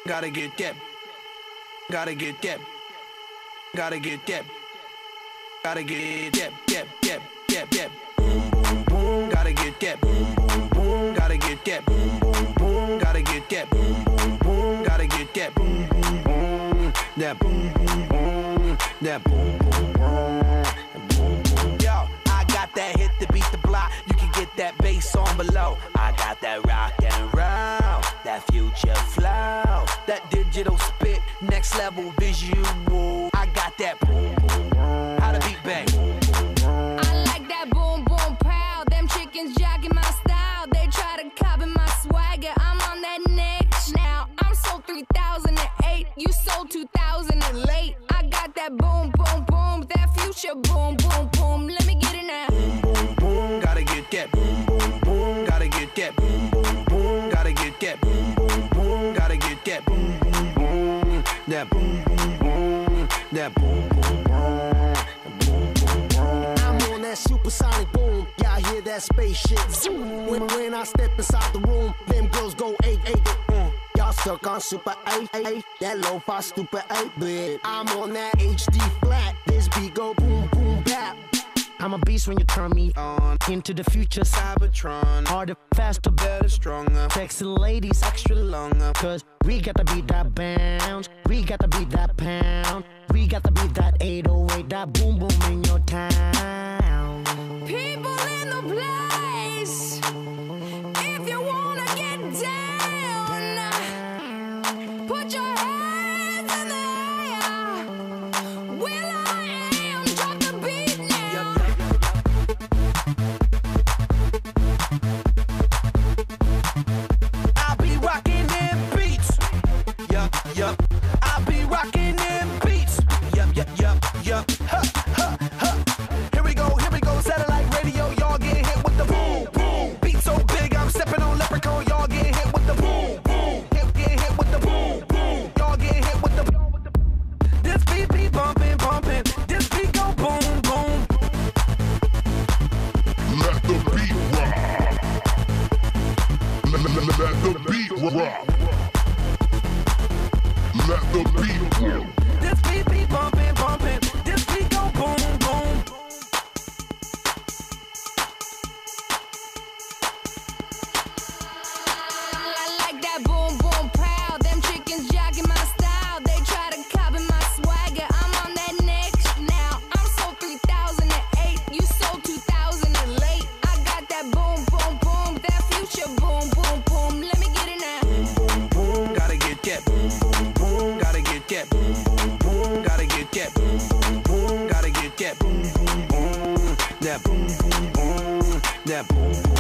Gotta get that. Gotta get that. Gotta get that. Gotta get that. Boom, boom, boom. Gotta get that. Boom, boom, boom. Gotta get that. Boom, boom, boom. Gotta get that. Boom, boom, boom. Gotta get that. Boom, boom, boom. That boom, boom, boom. That boom, boom, boom. Yo, I got that hit to beat the block. You can get that bass on below. I got that rock and roll, that future flow, that digital spit, next level visual. I got that boom, boom, boom. How the beat bang? I like that boom, boom, pow. Them chickens jogging my style. They try to copy my swagger. I'm on that next now. I'm sold 3008. You sold 2000 and late. I got that boom, boom, boom. That future boom, boom, boom. Let me get it now. Boom, boom, boom. Gotta get that. Boom, boom, boom. Gotta get that. Boom, boom, boom. Gotta get that. Boom, boom, boom. Gotta get that. Boom, boom, boom. That boom, boom, boom. That boom, boom, boom. I'm on that supersonic boom. Y'all hear that spaceship zoom. When I step inside the room, them girls go 8-8. Y'all stuck on super 8-8. That lo-fi stupid 8-bit. I'm on that HD flat. This beat go boom, boom, bap. I'm a beast when you turn me on. Into the future, Cybertron. Harder, faster, better, stronger. Sexy ladies, extra longer. Cause we got to beat that bounce. We got to beat that pound. We got to beat that 808. That boom, boom in your town. People in the place. If you wanna get down, put your hands in the air. Will I am, drop the beat now. I'll be rocking them beats. Yup. I'll be rocking them beats. Yup. Ha. Here we go. Satellite radio, y'all get hit with the boom, boom. Beat so big, I'm stepping on leprechaun. Y'all get hit with the boom, boom. Get hit with the boom, boom. Y'all get hit with the boom. This beat be bumping. This beat go boom, boom. Let the beat rock. Let the beat rock. Let the beat rock. This beat be bumping. This beat go boom, boom. I like that boom, boom, pow. Them chickens jogging my style. They try to copy my swagger. I'm on that next now. I'm sold 3008. You sold 2000 and late. I got that boom, boom, boom. That future boom, boom, boom. Let me get it now. Boom, boom, gotta get that. Boom, boom, boom, gotta get that. Boom, boom, boom, gotta get that. Boom, boom, boom, gotta get that. Boom, boom, boom. That boom, boom, boom. That boom, boom.